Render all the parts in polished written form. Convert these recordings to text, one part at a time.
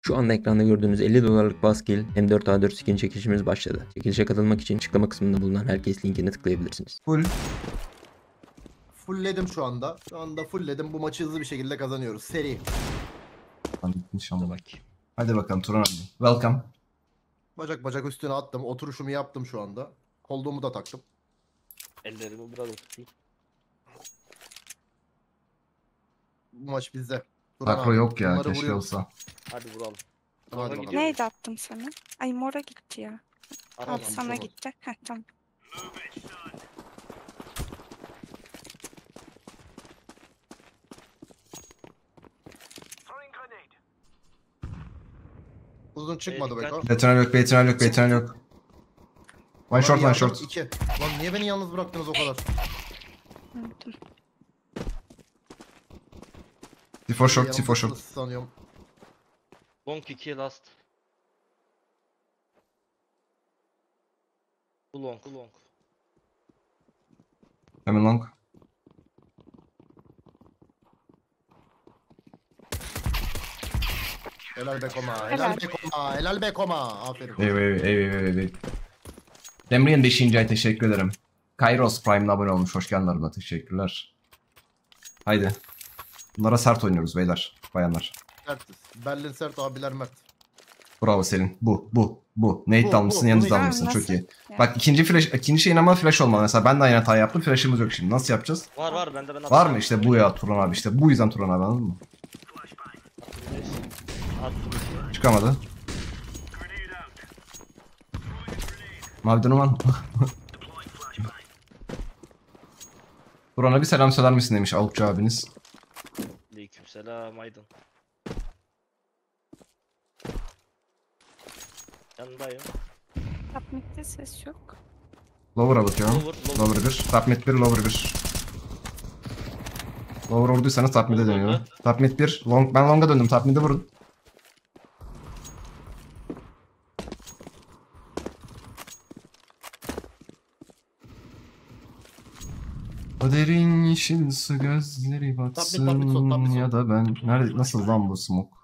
Şu anda ekranda gördüğünüz 50 dolarlık Buzzkill M4A4 skin çekilişimiz başladı. Çekilişe katılmak için açıklama kısmında bulunan herkes linkine tıklayabilirsiniz. Fullledim şu anda. Şu anda fullledim. Bu maçı hızlı bir şekilde kazanıyoruz. Seri. İnşallah. Hadi bakalım Turan abi. Welcome. Bacak bacak üstüne attım. Oturuşumu yaptım şu anda. Kolduğumu da taktım. Ellerimi biraz oturtayım. Bu maç bizde. Turan Makro abi, yok ya, bunları keşke vuruyoruz. olsa. Hadi vuralım. Hadi Mora bakalım. gidiyor. Neydi attım sana? Ay mora gitti ya. Ara Al lan, sana olmaz. gitti. Heh tamam. Uzun çıkmadı dikkat. Beko. Betonel yok, betonel yok, betonel yok. One short, one short. 2. Lan niye beni yalnız bıraktınız o kadar? Unuttum. C4 short, Yanımda C4 short. sanıyorum. Long 2 last. Bu long, bu long. Hemen long. Helal Beko'ma. Helal Helal. Beko'ma. Helal Beko'ma. Aferin. Ey. Demriyen 5. ay teşekkür ederim. Kairos Prime'la abone olmuş. Hoş geldin arada. Teşekkürler. Haydi. Bunlara sert oynuyoruz beyler. Bayanlar. Sertiz. Berlin sert, abiler mert. Bravo Selin. Bu. Nate Bu, almışsın, bu. yanınızda Bunu- almışsın. Çok Nasıl? iyi. Yani. Bak ikinci şeyin ama flash olmalı. Mesela ben de aynı hatayı yaptım. Flash'ımız yok şimdi. Nasıl yapacağız? Var ben Var mı işte bu ya Turan abi, işte bu yüzden Turan abi, anladın mı? Attım. Çıkamadı. Mavi Duman. Turan'a bir selam söyler misin demiş Avukçu abiniz. Aleykümselam Aydın. Yanındayım. Tapmikte ses yok. Lower'a bakıyorum. Lower. Lower 1. Top mid 1, lower 1. Lower vurduysanız top mid'e dönüyor. Top mid 1. Ben long'a döndüm. Top mid'e vurun. O derin yeşil su gözleri batsın Top mid sol. ya da ben. Nerede, nasıl lan bu smoke?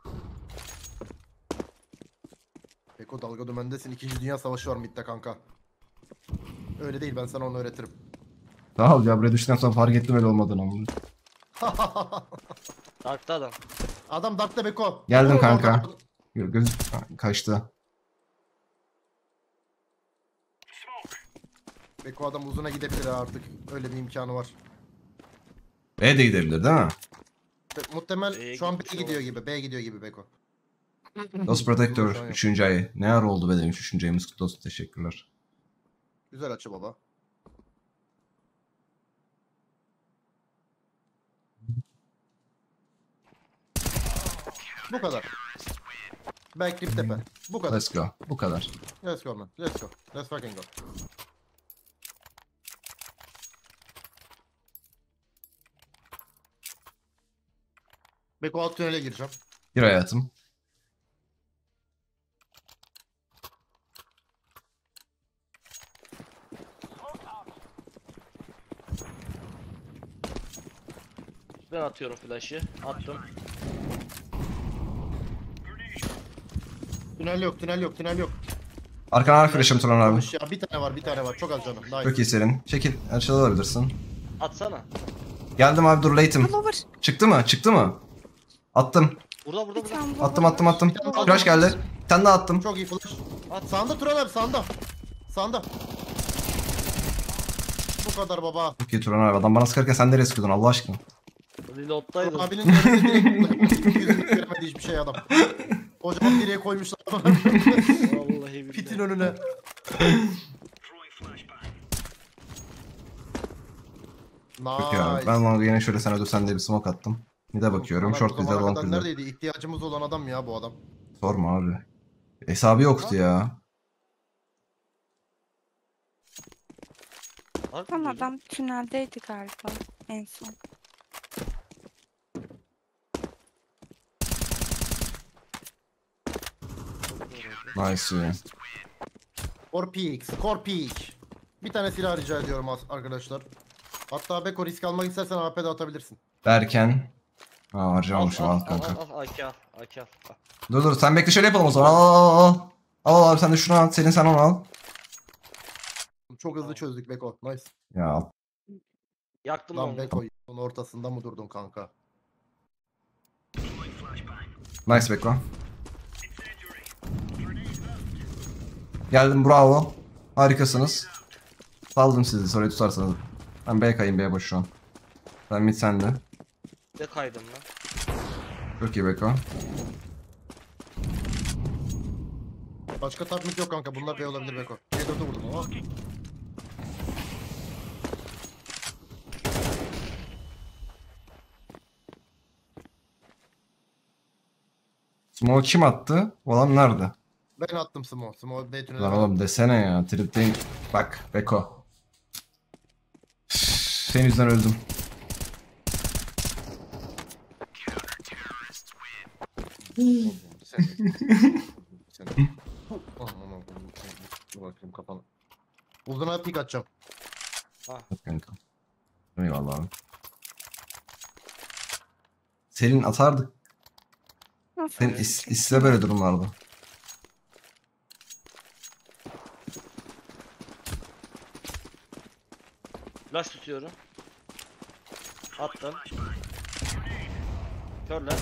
Beko dalga dümendesin. 2. Dünya Savaşı var midde kanka. Öyle değil, ben sana onu öğretirim. Sağ ol ya, buraya düştükten sonra fark ettim öyle olmadığını ama. Dark'ta adam. Adam Dark'ta Beko. Geldim Beko, kanka. orada. Göz kaçtı. Beko adam uzuna gidebilir artık. Öyle bir imkanı var. B de gidebilir değil mi? Muhtemel B'ye şu an B gitmiş gidiyor olabilir. gibi. B gidiyor gibi Beko. Lost Protector Şu an yok. 3. ayı. Ne ara oldu be demiş 3. ayımız kutlu olsun, teşekkürler. Güzel açı baba. Bu kadar. Backflip tepe. Bu kadar. Let's go. Bu kadar. Let's go man. Let's go. Let's fucking go. Beko alt tünele gireceğim. Gir hayatım. Ben atıyorum flash'ı. Attım. Tünel yok, tünel yok, tünel yok. Arkana var flash'ım Turan abi. Yanlış ya. Bir tane var, bir tane var. Çok az canım. Nice. Çok iyi Selin. Çekil. Aşağıda alabilirsin. Atsana. Geldim abi, dur late'im. Lower. Çıktı mı? Çıktı mı? Attım. Burada Bir burada. tane Attım. tane Flash geldi. Bir tane daha attım. Çok iyi flash. At. Sağında Turan abi, sağında. Sağında. Bu kadar baba. Çok iyi Turan abi. Adam bana sıkarken sen nereye sıkıyordun Allah aşkına? Reload'daydım. Abinin önünde direkt yüzünü göremedi hiçbir şey adam. Kocaman direğe koymuşlar adamı. Vallahi Pitin billahi. önüne. Çok iyi abi. Ben long'a yine şöyle sana dösen diye bir smoke attım. Mid'e bakıyorum. Ulan Short bu bizde, zamana long kadar bizde. neredeydi? İhtiyacımız olan adam ya bu adam. Sorma abi. Hesabı yoktu ya. Var Tam mı adam tüneldeydi galiba en son. Nice ya. Scorpeak. Bir tane silah rica ediyorum arkadaşlar. Hatta Beko risk almak istersen AP'de atabilirsin. Derken. Ha Al harcamamışım, al al kanka. al al AK al. AK al. Dur sen bekle şöyle yapalım o zaman. Al. Al abi sen de şunu al. Selin sen onu al. Çok hızlı çözdük Beko. Nice. Ya Yaktım Lan onu. Beko onun ortasında mı durdun kanka? nice Beko. Geldim bravo. Harikasınız. Saldım sizi soruyu tutarsanız. Ben B'ye kayayım B boş şu an. Ben mid sende. De kaydım lan. Çok iyi Beko. Başka tatmik yok kanka. Bunlar B olabilir Beko. C4'ü vurdum ama. Smoke kim attı? O adam nerede? Ben attım Smo. Smo B tüneli. Lan oğlum desene ya. Tripteyim. Bak Beko. Senin yüzünden öldüm. Sen. Aman. Dur bakayım kafanı. Uzuna pik atacağım. Yok kanka. Eyvallah abi. Selin atardık. Senin iste böyle durumlarda. Flash tutuyorum. Attım. Körler.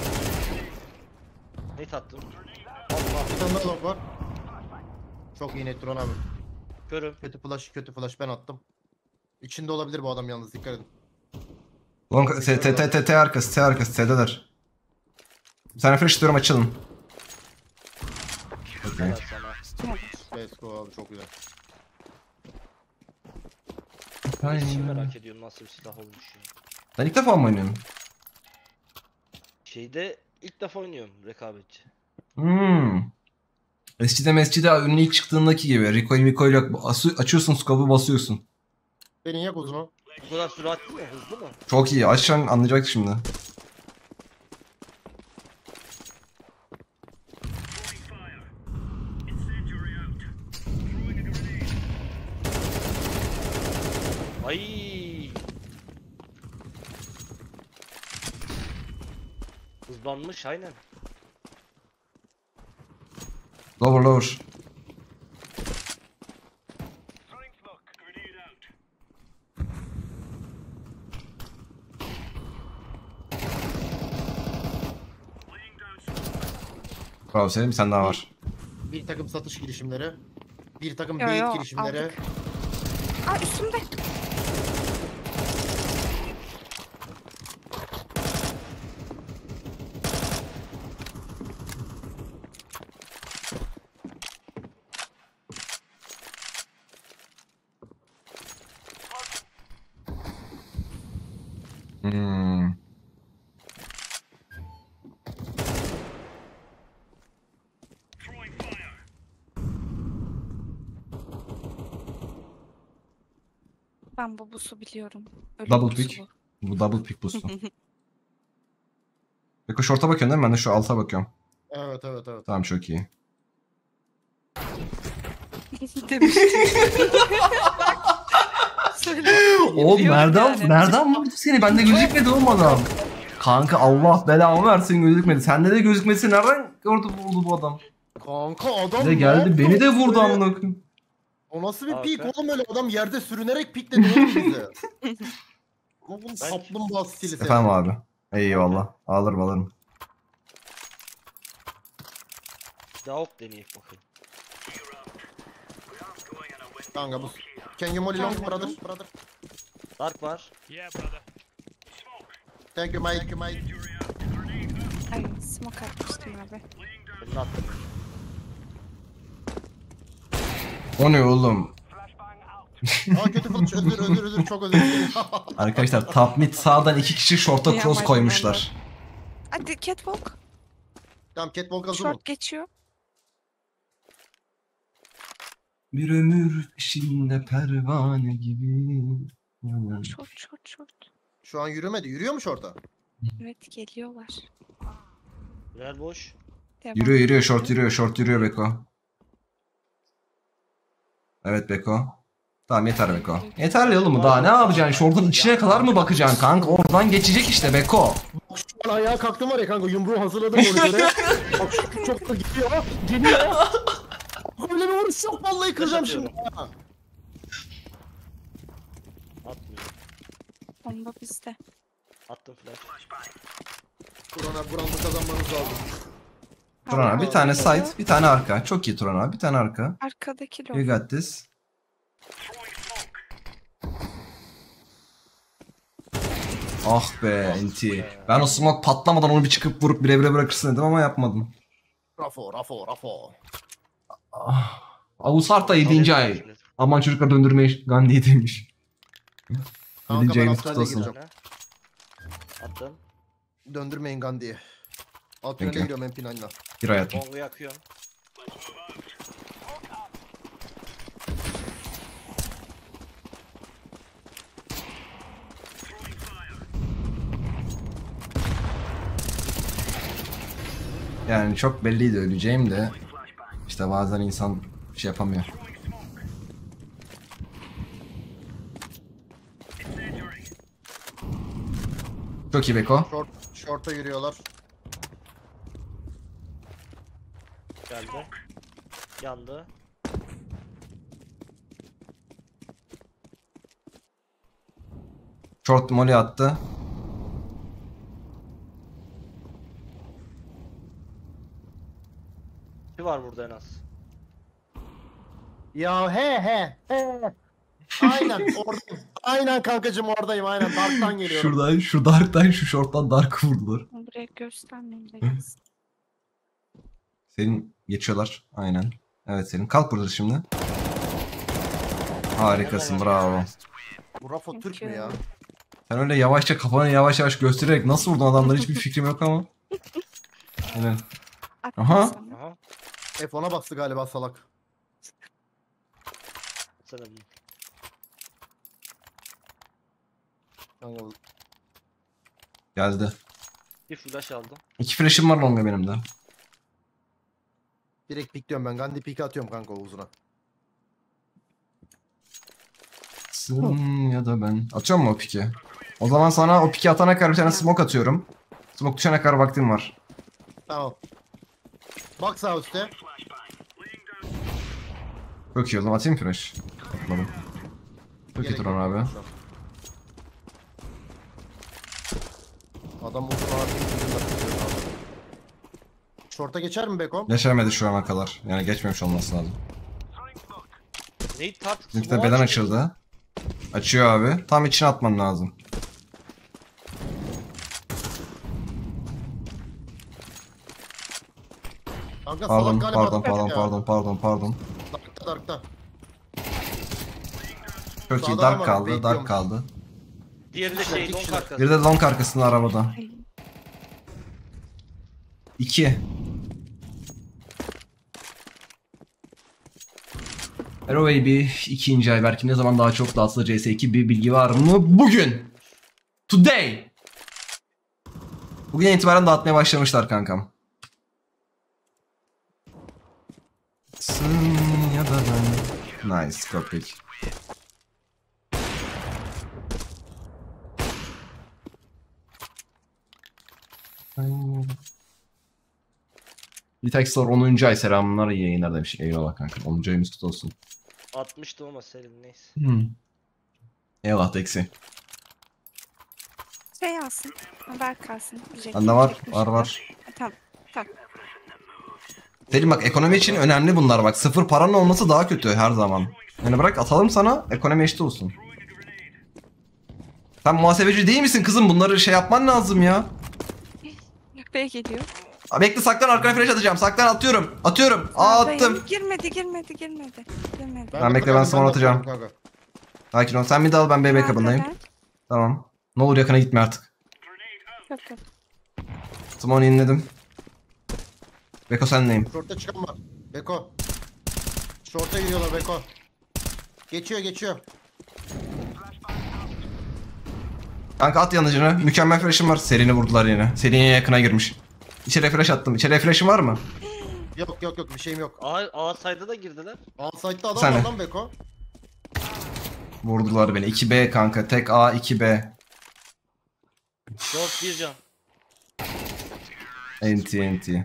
Nate attım. Allah. Bir tane daha long var. Çok iyi net Duran abi. Körüm. Kötü flash ben attım. İçinde olabilir bu adam yalnız dikkat edin. Long T arkası T'deler. Bir tane flash istiyorum açılın. Okay. Helal sana. Let's go abi çok güzel. Hiç merak ediyorum nasıl bir silah olmuş ya. Ben ilk defa mı oynuyorum? Şeyde ilk defa oynuyorum rekabetçi. Mescide ünlü ilk çıktığındaki gibi. Recoil yok. Açıyorsun scope'u basıyorsun. Beni yak uzunu. Bu kadar süratli mi? Hızlı mı? Çok iyi. Açan anlayacak şimdi. Ay. Hızlanmış aynen. Lower. Bravo Selim bir tane daha var. Bir takım satış girişimleri. Bir takım Yo, bait yo, girişimleri. aldık. Aa üstümde. Ben bu busu biliyorum. Ölüm Double busu pick. bu. Bu double pick boost'u. Beko short'a bakıyorsun değil mi? Ben de şu alta bakıyorum. Evet. Tamam çok iyi. Demiştim. Söyle. Oğlum Biliyorum yani. nereden vurdu seni? Bende gözükmedi oğlum adam. Kanka Allah belamı versin gözükmedi. Sende de gözükmesi nereden vurdu bu adam? Kanka adam Bir de ne geldi yaptı? beni de vurdu Böyle- amına koyayım. O nasıl bir Abi. pik oğlum öyle adam yerde sürünerek pikledi oğlum bize. Oğlum kaplumbağa stili sen. Efendim abi. Eyvallah. Alırım. Daha hop deneyip bakayım. Kanka bu. Can you molly long brother? Dark var. Thank you mate. Ay smoke atmıştım abi. Ben de attım. O ne oğlum? Aa kötü flash özür çok özür dilerim. Arkadaşlar top mid sağdan 2 kişi short'a cross Yapmadım koymuşlar. Hadi catwalk. Tamam catwalk hazır mı? Short geçiyor. Bir ömür peşinde pervane gibi. Short. Şu an yürümedi. Yürüyor mu orada? Evet geliyorlar. Real boş. Devam. Yürüyor short yürüyor Beko. Evet Beko. Tamam yeter Beko. Yeterli oğlum mu daha ne yapacaksın? Short'un içine kadar mı bakacaksın kanka? Oradan geçecek işte Beko. Şu an ayağa kalktım var ya kanka, yumruğu hazırladım monitöre. Bak çok da gidiyor. Geliyor. Böyle bir vuruş yok, vallahi kıracağım şimdi. Atmıyor. Bomba bizde. Attım flash. Kur'an'a bu roundu kazanmanız lazım. Turan abi bir tane side, bir tane arka. Çok iyi Turan abi, bir tane arka. Arkadaki You low. got this. Ah be NT. Ben o smoke patlamadan onu bir çıkıp vurup bire bırakırsın dedim ama yapmadım. Rafo. Ah. Avusar da 7. ay. Aman çocuklar döndürmeyi Gandhi demiş. Kanka 7. ben ayımız Astral'e kutlu olsun. gireceğim. Attım. Döndürmeyin Gandhi'yi. Alt Peki. tünele gidiyorum MP9'la. Bir hayatım. Bongu yakıyorum. Yani çok belliydi öleceğim de. İşte bazen insan bir şey yapamıyor. Çok iyi Beko. Short'a yürüyorlar. Geldi. Yandı. Short molly attı. Bir var burada en az. Ya he. Aynen oradayım. Aynen kankacım oradayım, aynen. Dark'tan geliyorum. Şuradan, şu dark'tan, şu short'tan dark vurdular. Buraya göstermeyin de gelsin. Senin geçiyorlar. Aynen. Evet Selim. Kalk burada şimdi. Harikasın. Bravo. Bu Rafo Türk mü ya? Sen öyle yavaşça kafanı yavaş yavaş göstererek nasıl vurdun adamları hiçbir fikrim yok ama. Evet. Aha. Aha. Aha. F10'a bastı galiba salak. Sanırım. Kanka, Geldi. Bir flash aldım. 2 flash'ım var longa benim de. direkt pikliyorum ben. Gandhi pik atıyorum kanka uzuna. Sın ya da ben. Atıyor mu o piki? O zaman sana o piki atana kadar bir tane smoke atıyorum. Smoke düşene kadar vaktim var. Tamam. Bak sağ üstte. Çok iyi o zaman atayım flash. Atmadım. Çok iyi Gerek Turan yok abi. şu an. Adam uzun ağır. Short'a geçer mi Beko? Geçemedi şu ana kadar. Yani geçmemiş olması lazım. Neyi tart? Bizimki de beden açıldı. Açıyor abi. Tam içine atman lazım. Kanka Pardon, salak galiba. pardon. Dark'ta. Çok iyi. Sağdan Dark ama kaldı, bekliyorum. dark kaldı. Diğeri de şey long arkası. Bir de long arkasında arabada. Ay, 2. Hero Baby 2. ay. Belki ne zaman daha çok dağıtılır CS2 bir bilgi var mı? Bugün. Today. Bugün itibaren dağıtmaya başlamışlar kankam. Sın ya da ben. Nice köpek. Litexor 10. ay selamlar iyi yayınlar demiş. Eyvallah kanka 10. ayımız kutlu olsun. 60'tı ama Selim neyse. Eyvallah Texi. şey alsın. Haber kalsın. Bende var. Tamam. Selim bak ekonomi için önemli bunlar bak. Sıfır paranın olması daha kötü her zaman. Yani bırak atalım sana ekonomi eşit olsun. Sen muhasebeci değil misin kızım? Bunları şey yapman lazım ya. B geliyor. Aa, bekle saklan arkana flash atacağım. Saklan atıyorum. Atıyorum. Aa attım. Girmedi. Ben bekle, ben spawn atacağım. Kanka. Sakin ol. Sen bir de al ben BB kabındayım. Haber. Tamam. Ne olur yakına gitme artık. Yok. Spawn'u yeniledim. Beko senleyim. Short'a çıkan var. Beko. Short'a gidiyorlar Beko. Geçiyor. Kanka at yanıcını. Mükemmel flash'ım var. Serini vurdular yine. Seriye yakına girmiş. İçeri flash attım. İçeri flash'ın var mı? Yok bir şeyim yok. A side'a da girdiler. Outside'da adam Sen var ne? lan Beko. Vurdular beni. 2B kanka. Tek A 2B. Short bir can. NT.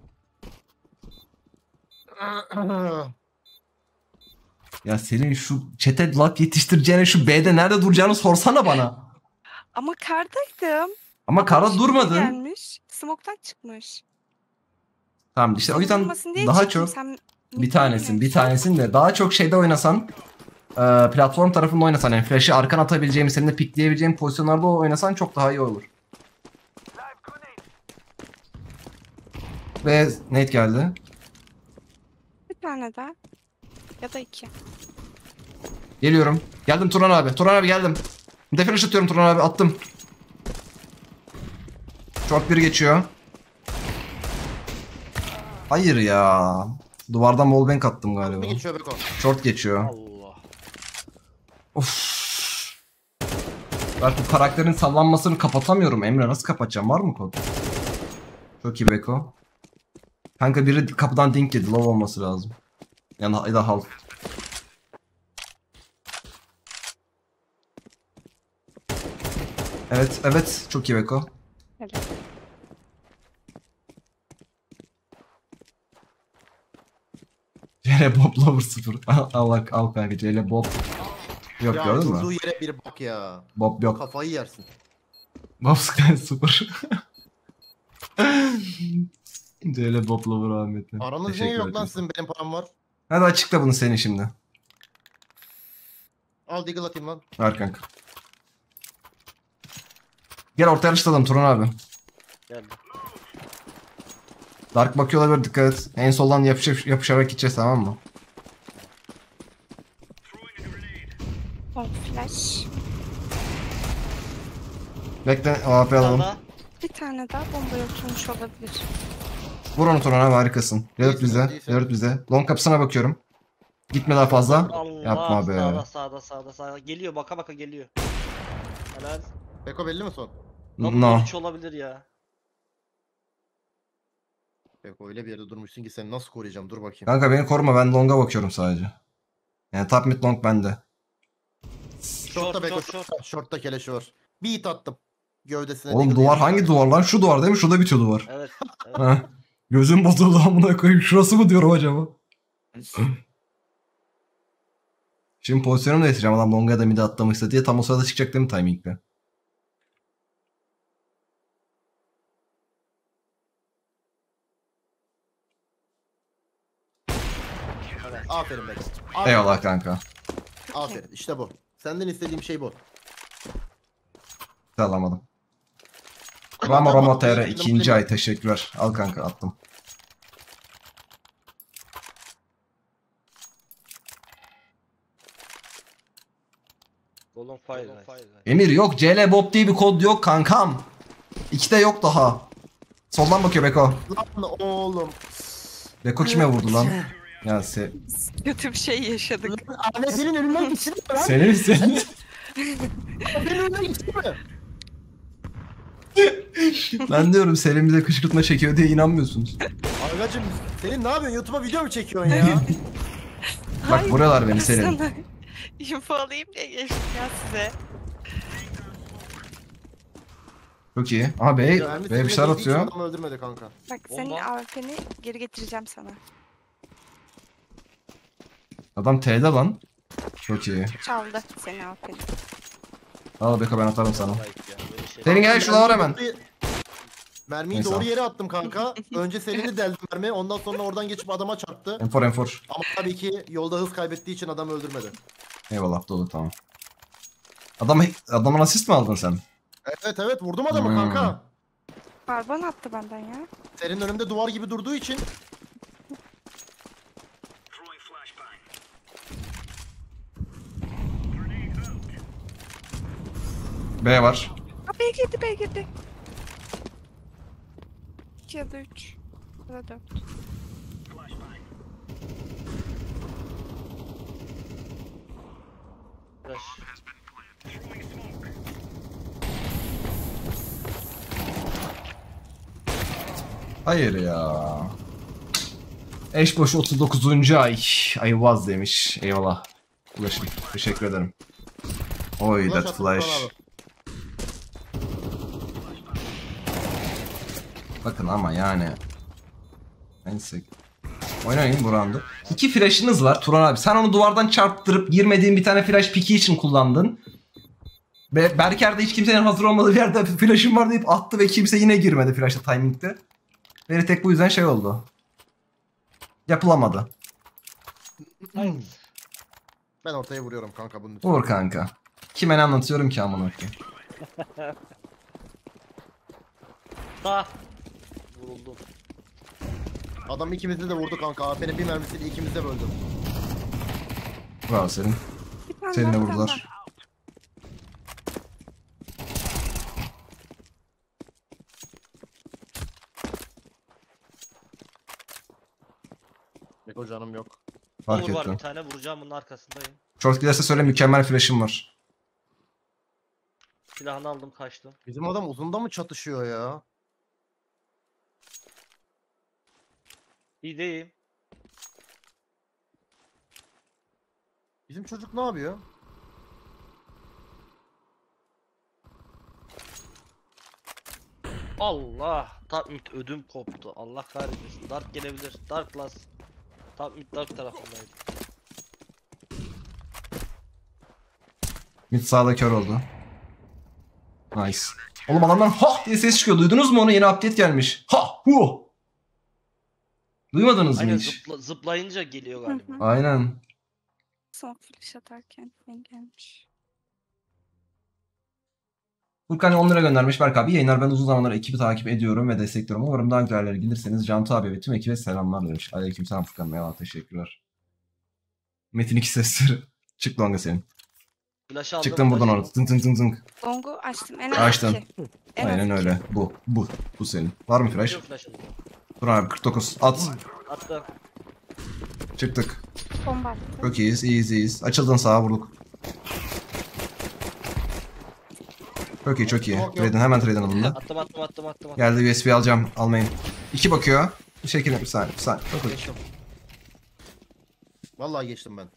Ya senin şu chat'e laf yetiştireceğine şu B'de nerede duracağını sorsana bana. Ama kardaydım. Ama karda Şimdi durmadın. Gelmiş. Smoke'tan çıkmış. Tamam işte o yüzden Durmasın diye daha çıktım. çok Sen bir tanesin de daha çok şeyde oynasan platform tarafında oynasan yani flash'ı arkan atabileceğim, senin de pikleyebileceğin pozisyonlarda oynasan çok daha iyi olur. Ve Nate geldi. bir tane daha. Ya da 2. Geliyorum. Geldim Turan abi. Turan abi geldim. Bir de flash atıyorum Turan abi. Attım. Short 1 geçiyor. Hayır ya. Duvardan wallbang attım galiba. Bir geçiyor Beko. Short geçiyor. Allah. Of. Ben bu karakterin sallanmasını kapatamıyorum. Emre nasıl kapatacağım? Var mı kod? Çok iyi Beko. Kanka biri kapıdan dink yedi. Low olması lazım. Yani ya da half. Evet. Çok iyi Beko. Evet. CL Bob Lover 0. al kanka CL Bob. Yok Ya gördün durduğu mü? yere bir bak ya. Bob yok. Kafayı yersin. Bob Sky 0. CL Bob Lover Ahmet'le. Aranız niye yok lan sizin, benim param var. Hadi açıkla bunu senin şimdi. Al Deagle atayım lan. Ver kanka. Gel ortaya yarıştalım Turan abi. Geldi. Dark bakıyor olabilir, dikkat et. En soldan yapışarak gideceğiz, tamam mı? Flash. Bekle, AP alalım. Daha. Bir tane daha bombaya oturmuş olabilir. Vur onu Turan abi, harikasın. Reload bize. Long kapısına bakıyorum. Gitme daha fazla. Allah. Yapma be. Sağda. Geliyor, baka geliyor. Helal. Beko belli mi son? No. 3 olabilir ya. Beko öyle bir yerde durmuşsun ki seni nasıl koruyacağım, dur bakayım. Kanka beni koruma, ben long'a bakıyorum sadece. Yani top mid long bende. Short'ta Beko, short. short'ta keleşi var. Bir hit attım. Gövdesine. Oğlum Deagle duvar yedim. hangi duvar lan? Şu duvar değil mi? Şurada bitiyor duvar. Evet. Ha. Gözüm bozuldu amına koyayım. Şurası mı diyorum acaba? Şimdi pozisyonumu değiştireceğim. Adam long'a ya da mid'e atlamışsa diye, tam o sırada çıkacak değil mi timing'le? Aferin Beko. Eyvallah kanka. Aferin, işte bu. Senden istediğim şey bu. Alamadım. Ramo TR 2. ay, teşekkürler. Al kanka, attım. Golden Fire. Emir yok, CL Bob diye bir kod yok kankam. 2'de yok daha. Soldan bakıyor Beko. Lan oğlum. Beko kime vurdu lan? Ya Kötü bir şey yaşadık. Ahmet'in önünden geçti mi lan? senin. Ahmet'in önünden geçti mi? Ben diyorum Selim bize kışkırtma çekiyor diye inanmıyorsunuz. Agacım senin ne yapıyorsun? YouTube'a video mu çekiyorsun ya? Bak buralar beni Selim. Sana info alayım diye geçtim ya size. Çok iyi. Aha Bey Mermi bir şeyler seninle değdiği için atıyor. adamı öldürmedi kanka. Bak senin Bomba. AWP'ni geri getireceğim sana. Adam T'de lan. Çok iyi. Çaldı senin AWP'ni. Al Beko, ben atarım sana. Şey. Senin gel şurada var hemen. Mermiyi Neyse, doğru al. yere attım kanka. Önce Selin'i deldim mermi. Ondan sonra oradan geçip adama çarptı. M4. Ama tabii ki yolda hız kaybettiği için adamı öldürmedi. Eyvallah, dolu, tamam. Adamın asist mi aldın sen? Evet vurdum adamı kanka. Karbon attı benden ya. Senin önünde duvar gibi durduğu için. B var. Aa, B girdi. 2 ya da 3 ya da 4. Hayır ya. Eş boş 39. ay. Ayvaz demiş. Eyvallah. Ulaşım. Teşekkür ederim. Oy Flash that attım flash. sana abi. Bakın ama yani. Neyse. Oynayın bu roundu. 2 flash'ınız var Turan abi. Sen onu duvardan çarptırıp girmediğin bir tane flash piki için kullandın. Ve Berker de hiç kimsenin hazır olmadığı bir yerde flash'ım var deyip attı ve kimse yine girmedi flash'ta timing'de. Ve tek bu yüzden şey oldu. Yapılamadı. Aynen. Ben ortaya vuruyorum kanka bunu. Vur kanka. Kime ne anlatıyorum ki amına koyayım. Ah. Vuruldum. Adam ikimizi de vurdu kanka. AP'nin bir mermisiyle ikimizi de böldü. Bravo senin. Bir tane Seni de daha, bir tane vurdular. Beko canım yok. Fark Olur var ettim. bir tane vuracağım bunun arkasındayım. Short giderse söyle mükemmel flash'ım var. Silahını aldım kaçtım. Bizim adam uzunda mı çatışıyor ya? İyi değil. Bizim çocuk ne yapıyor? Allah. Top mid ödüm koptu. Allah kahretmesin. Dark gelebilir. Dark last. Top mid dark tarafındaydı. Mid sağda kör oldu. Nice. Oğlum adamdan ha diye ses çıkıyor. Duydunuz mu onu? Yeni update gelmiş. Ha hu. Duymadınız mı Aynen hiç? zıplayınca geliyor Hı galiba. hı. Aynen. Son flash atarken gelmiş. Furkan 10 lira göndermiş. Berk abi yayınlar, ben uzun zamanlar ekibi takip ediyorum ve destekliyorum. Umarım daha güzel yerlere gelirseniz. Cantu abi ve tüm ekibe selamlar demiş. Aleykümselam Furkan Bey. Teşekkürler. Metin 2 sesleri. Çık longa senin. Flash aldım. Çıktım buradan flash'ı- orada. Tınk tınk tınk tınk. Longu açtım. En az Açtın. 2. En az Aynen iki. öyle. Bu senin. Var mı flash? Yok flash'ını. Dur abi 49. At. Attım. Bomba attım. Çıktık. Çok iyiyiz. Açıldın sağa vurduk. Çok iyi çok iyi. Yok, yok. Trade'in hemen trade'in alındı. Attım. Geldi USB alacağım. Almayın. 2 bakıyor. Bir şekilde bir saniye. Çok iyi. Geçiyorum. Vallahi geçtim ben.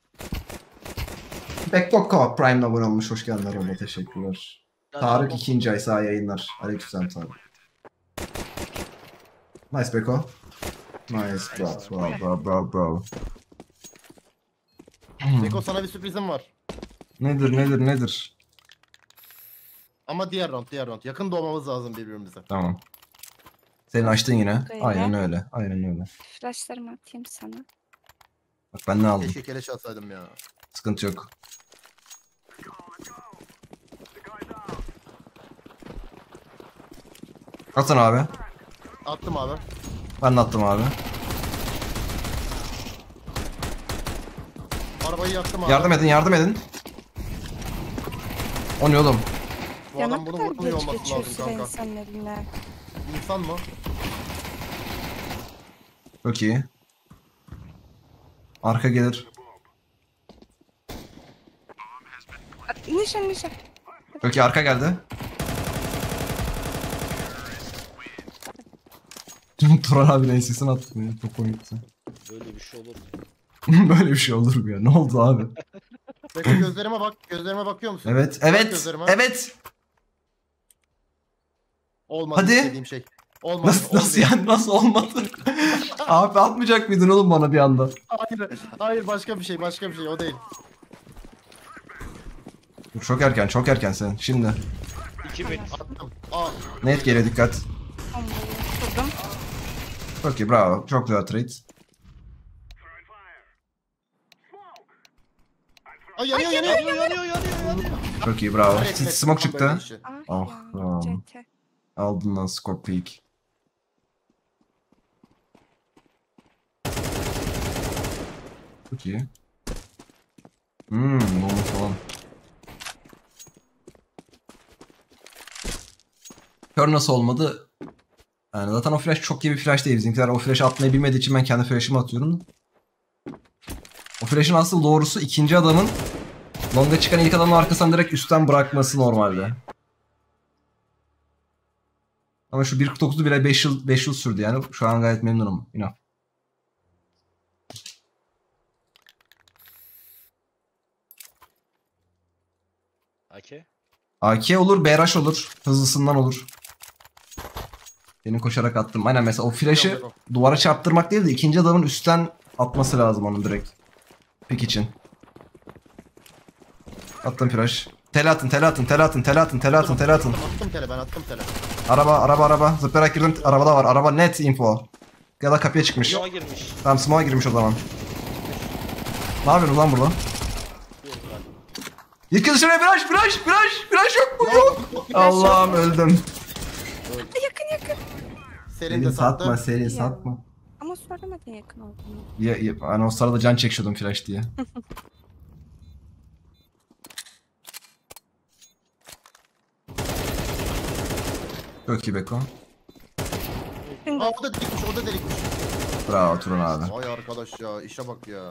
Backlog Co Prime'la abone olmuş. Hoş geldin arama. Teşekkürler. Tarık 2. ay sağ yayınlar. Aleykümselam Tarık. Nice Beko. Nice bro. Beko sana bir sürprizim var. Nedir? Ama diğer round. Yakın doğmamız lazım birbirimize. Tamam. Senin açtın yine. Böyle. Aynen öyle. Flashlarımı atayım sana. Bak ben ne aldım. Keşke keleş atsaydım ya. Sıkıntı yok. Atın abi. Attım abi. Ben de attım abi. Arabayı yaktım abi. Yardım edin. O ne oğlum? Bu Ya ne adam bunu kadar vurmuyor geç olması geçiyor lazım süre kanka. insanın eline. İnsan mı? Çok iyi. Arka gelir. Nişan. Çok iyi, arka geldi. Turan abinin ensesini attım ya. Çok komikti. Böyle bir şey olur mu? Böyle bir şey olur mu ya? Ne oldu abi? Beko gözlerime bak. Gözlerime bakıyor musun? Evet. Bak gözlerime. Evet. Olmadı Hadi. istediğim şey. Olmadı. Nasıl olmuyor. yani? Nasıl olmadı? Abi atmayacak mıydın oğlum bana bir anda? Hayır başka bir şey o değil. Dur, çok erken sen. Şimdi. 2 mid. Attım. Aa. Net geliyor, dikkat. Bombayı kurdum. Çok iyi, bravo. Çok güzel trade. Ay yanıyor. Çok iyi, bravo. Kahretmesin Smoke lan böyle çıktı. işi. Ah Oh, ya. tamam. CT. Aldın lan score peak. Çok iyi. Bomba falan. Kör nasıl olmadı? Yani zaten o flash çok iyi bir flash değil. Bizimkiler o flash'ı atmayı bilmediği için ben kendi flash'ımı atıyorum. O flash'ın asıl doğrusu ikinci adamın longa çıkan ilk adamın arkasından direkt üstten bırakması normalde. Ama şu 1.49'u bile 5 yıl sürdü yani. Şu an gayet memnunum. İnan. AK. AK olur, BRH olur. Hızlısından olur. Senin koşarak attım. Aynen mesela o flash'ı duvara çarptırmak değil de ikinci adamın üstten atması lazım onu direkt. Pik için. Attım flash. Tel atın. Attım tele, ben attım tele. Araba. Zıplayarak girdim. Arabada var. Araba net info. Ya da kapıya çıkmış. Yoğa girmiş. Tamam smoke'a girmiş o zaman. Ne yapıyorsun lan burada? Yıkıl şuraya flash yok mu? Allah'ım öldüm. Yakın. Serin de sattı. Serin satma. Ama söylemedin yakın olduğunu. Hani o sırada can çekiyordum flash diye. Çok iyi Beko. Aa, o da delikmiş. Bravo Turan abi. Vay arkadaş ya, işe bak ya.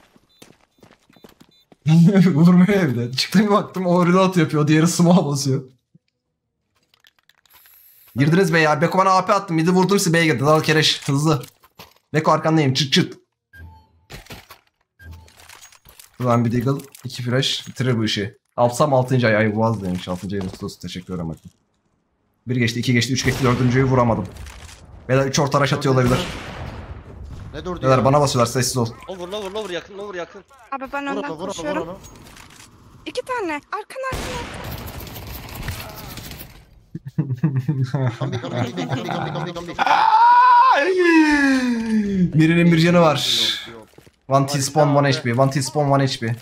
Vurmuyor evde. Çıktım bir baktım o reload yapıyor. Diğeri smoke basıyor. Girdiniz B'ye ya. Beko bana AP attım. Midi vurdum size B'ye girdi. Dal kereş. Hızlı. Beko arkandayım. Çıt. Buradan bir deagle. 2 flash. Bitirir bu işi. Alsam 6. ay boğaz demiş. 6. ayın tutusu. Teşekkür ederim bakın. 1 geçti, 2 geçti, 3 geçti, 4.'yü vuramadım. Beyler 3 orta rush atıyor olabilir. Ne durdu Beyler ya? bana basıyorlar sessiz ol. Lover yakın. Abi ben Vur önden onu, vur koşuyorum. onu. 2 tane. Arkana. Kambi. Birinin bir canı var. Yok. One T-spawn 1 HP. One T-spawn 1 HP.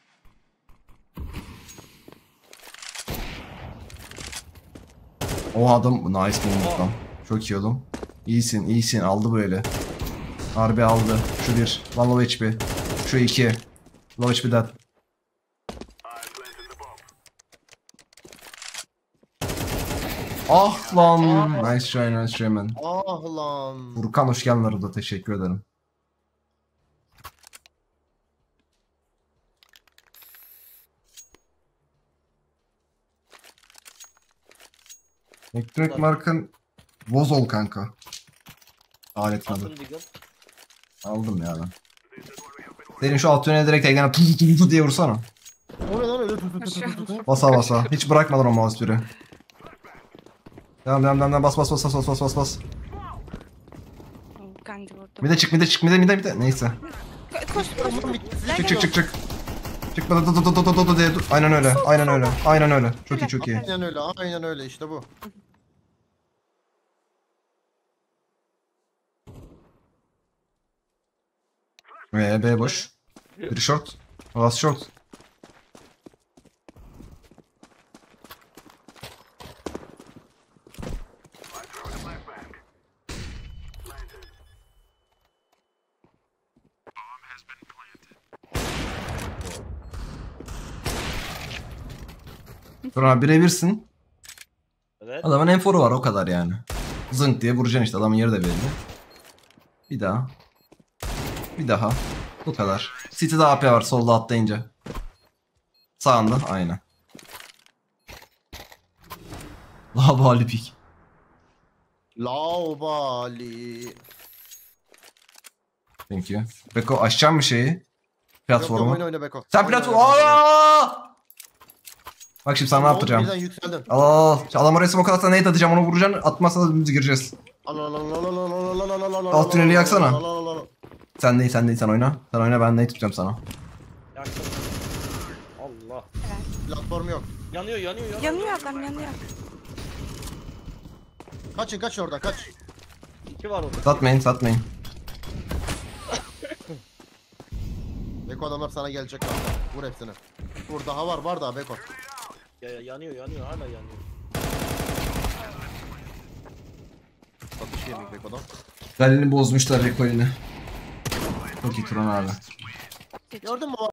O adam nice move lan. Çok iyi oğlum. İyisin aldı böyle. Harbi aldı. Şu 1. One low HP. Şu 2. Low HP dead. Ah lan. Nice try man. Ah lan. Furkan hoş geldin arada. Teşekkür ederim. Elektronik markın Vozol kanka. Alet adı. Atın Deagle. Aldım ya ben. Senin şu alt yöne direkt eline tu diye vursana. O ne lan öyle tut. Basa. Hiç bırakmadan o mouse biri. Devam. Bas. Gandhi vurdum. Bir de çık. Neyse. Koş. Çık. Çık diye. Aynen öyle. Çok iyi. Aynen öyle işte bu. B boş. Biri short. Last short. Sonra birebirsin. Evet. Adamın enforu var o kadar yani. Zınk diye vuracaksın işte adamın yeri de belli. Bir daha. Bu kadar. City'de AP var solda atlayınca. Sağında aynen. Labali pik. Laubali. Thank you. Beko aşağı mı şeyi? Platformu. Oyna Beko. Sen Oyna, platformu. oyna. Bak şimdi sana ne yaptıracağım. Birden yükseldin. Al. Adam oraya smoke atarsa nade atacağım onu vuracaksın. Atmazsa da dümdüz gireceğiz. Alt tüneli yaksana. Sen değil sen oyna. Sen oyna ben nade tutacağım sana. Yaktım. Allah. Platform yok. Yanıyor. Yanıyor adam yanıyor. Kaç oradan kaç. 2 var orada. Satmayın. Beko adamlar sana gelecek kanka. Vur hepsini. Vur daha var daha Beko. Yanıyor hala yanıyor. Satış yemek Beko'dan. Galini bozmuşlar rekolini. Çok iyi Turan abi. Gördün mü?